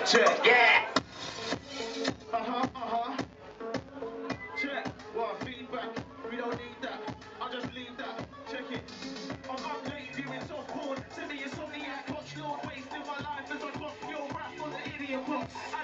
Check. Yeah. Check. What feedback? We don't need that. I'll just leave that. Check it. I'm up late viewing soft porn. Send me insomniac. Watch Lord wasting my life as I clock your rap on the idiot box.